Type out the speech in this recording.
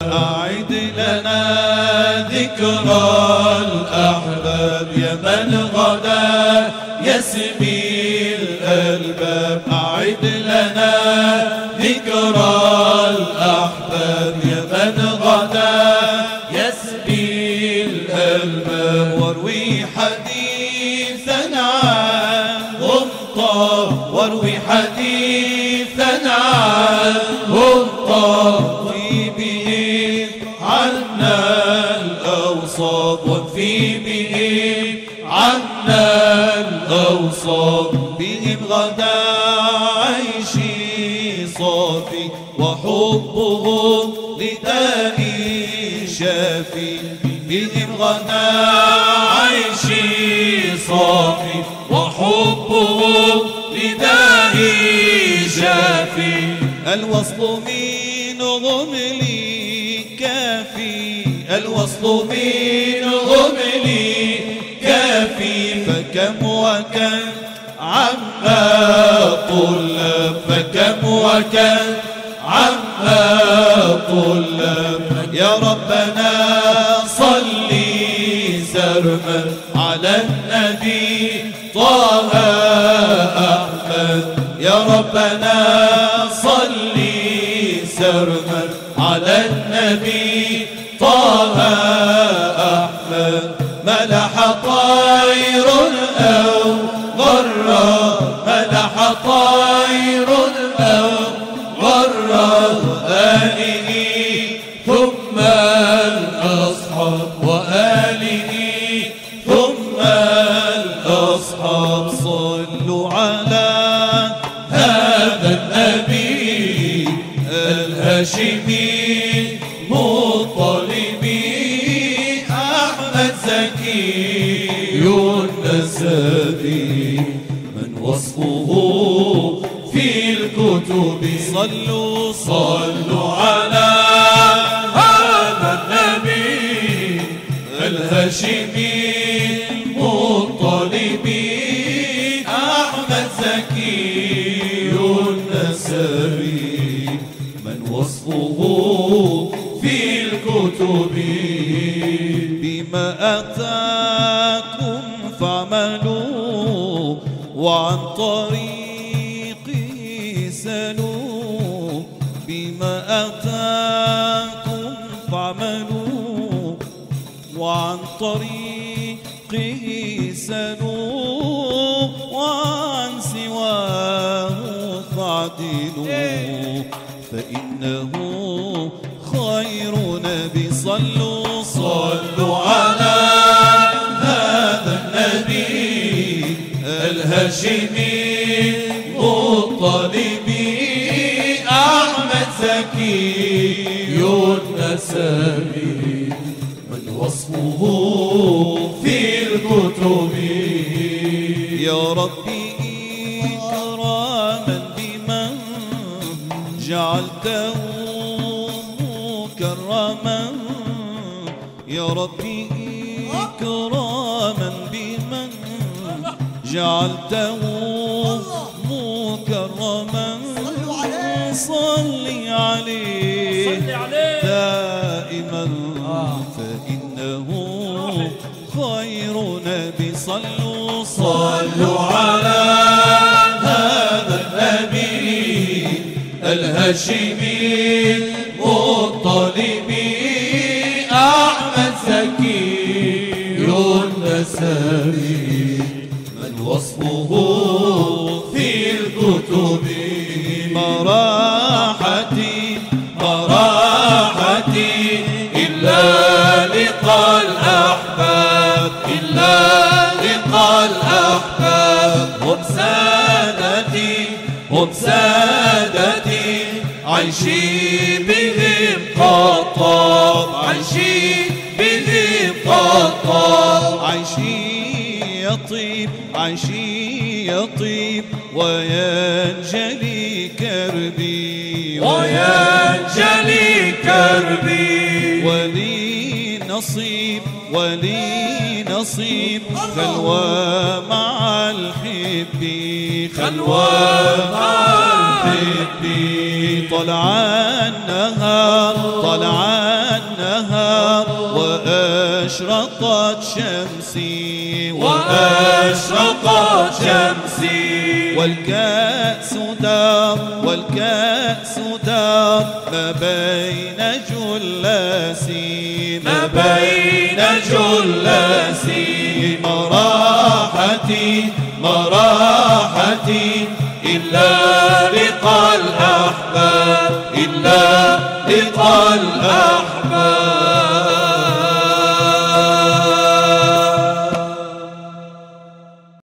أعد لنا ذكرى الأحباب يا من غدا يسمي الألباب. أعد لنا ذكرى الأحباب يا من غدا يسمي الألباب. واروي حديثا عنهم طاب، واروي حديثا عنهم طاب، وفي به عنا الأوصاب، وفي به عنا الأوصاب. بهم غدا عيشي صافي، وحبهم لدائي شافي. بهم غدا عيشي صافي، وحبهم لدائي شافي. الوصل منهم لي كافي، الوصل منهم لي كافي. فكم وكم عما طلب، فكم وكم عما طلب. يا ربنا صلي سرما على النبي طه أحمد. يا ربنا صلي سرما على النبي طه أحمد. ملح طير أو غرة، ملح طير أو غرة. آله ثم الأصحاب، وآله ثم الأصحاب. صلوا على هذا النبي الهاشمي مطلبي أحمد زكي النسبي، من وصفه في الكتب. صلوا صلوا على هذا النبي الهاشمي المطلبي أحمد زكي النسبي، من وصفه في الكتب. بما أتاكم فاعملوا، وعن طريقي سلوا. بما أتاكم فاعملوا، وعن طريقه سلوا. وعن سواه فاعدلوا، فإنه خير نبي. صلوا صلوا على هذا النبي الهاشمي المطلبي أحمد زكي النسبي، من وصفه في الكتب. يا ربي إكراما بمن جعلته مكرما. يا ربي إكراما بمن جعلته مكرما. صل عليه دائما، فإنه خير نبي. صلوا صلوا على هذا النبي الهاشمي المطلبي أحمد زكي النسبي، من وصفه في الكتب. مراحتي مراحتي إلا لقاء الأحباب، إلا لقاء الأحباب. هم سادتي هم سادتي، عيشي بهم قطاب، عيشي بهم قطاب. عيشي يطيب عيشي يطيب، وينجلي كربي وينجلي كربي. ولي نصيب ولي نصيب، خلوة مع الحب خلوة مع الحب. طلع النهار طلع وأشرقت شمسي وأشرقت شمسي والكأس دار والكأس دار ما بين جلاسي ما بين جلاسي مراحتي مراحتي إلا لقى الأحباب إلا لقى الأحباب